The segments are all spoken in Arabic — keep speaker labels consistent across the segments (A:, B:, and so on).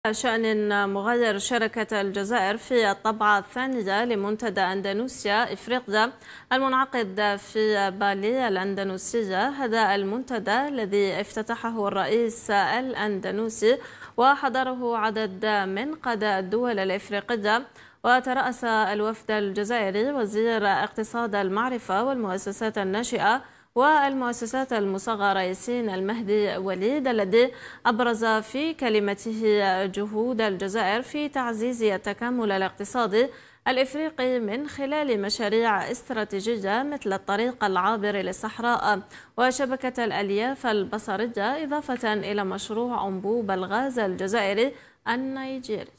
A: شأن مغادر شاركت الجزائر في الطبعة الثانية لمنتدى أندونيسيا إفريقيا المنعقد في بالي الأندونيسية. هذا المنتدى الذي افتتحه الرئيس الأندونيسي وحضره عدد من قادة الدول الإفريقية، وترأس الوفد الجزائري وزير اقتصاد المعرفة والمؤسسات الناشئة والمؤسسات المصغرة ياسين المهدي وليد، الذي أبرز في كلمته جهود الجزائر في تعزيز التكامل الاقتصادي الإفريقي من خلال مشاريع استراتيجية مثل الطريق العابر للصحراء وشبكة الألياف البصرية، إضافة إلى مشروع أنبوب الغاز الجزائري النيجيري.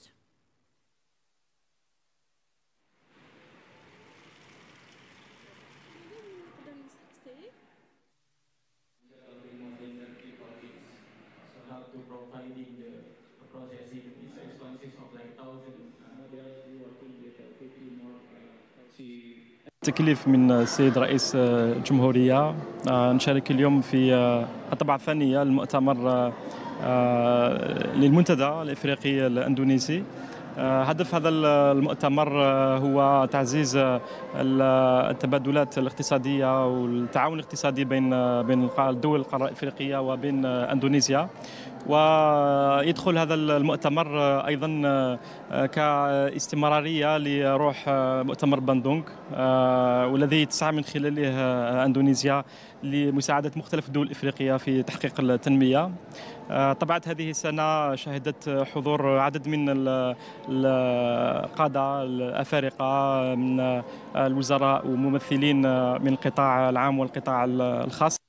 B: تكليف من السيد رئيس الجمهورية نشارك اليوم في الطبعة الثانية للمؤتمر للمنتدى الإفريقي الأندونيسي. هدف هذا المؤتمر هو تعزيز التبادلات الاقتصادية والتعاون الاقتصادي بين الدول القارة الإفريقية وبين أندونيسيا. ويدخل هذا المؤتمر أيضا كاستمرارية لروح مؤتمر باندونغ، والذي تسعى من خلاله أندونيسيا لمساعدة مختلف الدول الإفريقية في تحقيق التنمية. طبعا هذه السنة شهدت حضور عدد من القادة الأفارقة من الوزراء وممثلين من القطاع العام والقطاع الخاص.